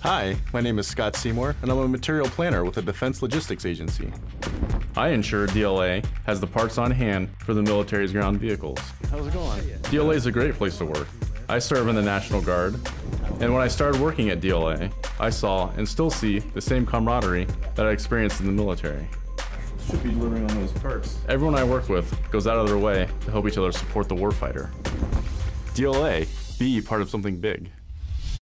Hi, my name is Scott Seymour, and I'm a material planner with the Defense Logistics Agency. I ensure DLA has the parts on hand for the military's ground vehicles. How's it going? DLA is a great place to work. I serve in the National Guard, and when I started working at DLA, I saw and still see the same camaraderie that I experienced in the military. Should be delivering on those parts. Everyone I work with goes out of their way to help each other support the warfighter. DLA, be part of something big.